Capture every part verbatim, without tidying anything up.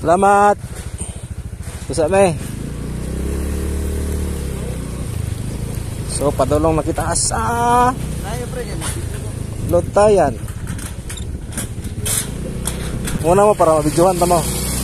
Salamat. Bisa me. So padulong nakita asa. Lutayan. Muna mo para mabidyohan tamo.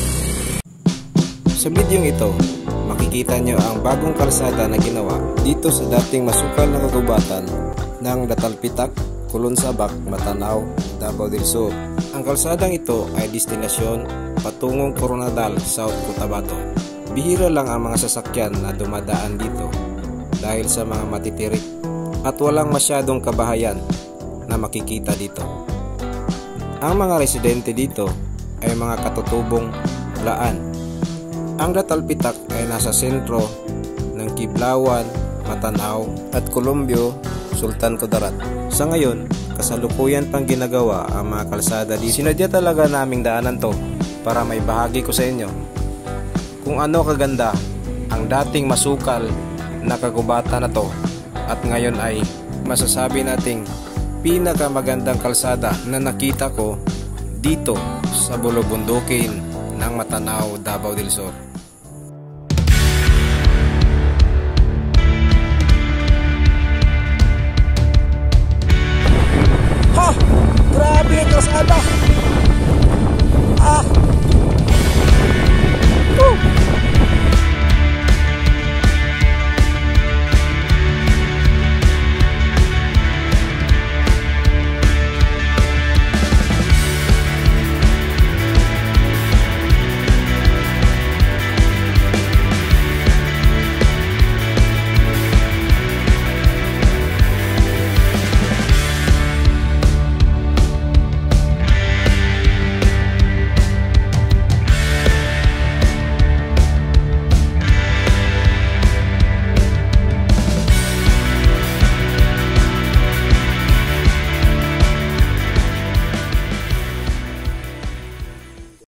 Sa bidyong ito, makikita nyo ang bagong kalsada na ginawa dito sa dating masukal na kagubatan ng Datalpitak, Kulonsabak, Matanao, Davao del Sur. Ang kalsadang ito ay destinasyon patungong Coronadal, South Cotabato. Bihira lang ang mga sasakyan na dumadaan dito dahil sa mga matitirik at walang masyadong kabahayan na makikita dito. Ang mga residente dito ay mga katutubong laan. Ang Datalpitak ay nasa sentro ng Kiblawan, Matanao at Colombio, Sultan Kudarat. Sa ngayon, kasalukuyan pang ginagawa ang mga kalsada dito. Sinadya talaga naming daanan to para may bahagi ko sa inyo kung ano kaganda ang dating masukal na kagubatan na to at ngayon ay masasabi nating pinakamagandang kalsada na nakita ko dito sa bulubundukin ng Matanao, Davao del Sur. Ha! Grabe ang kalsada!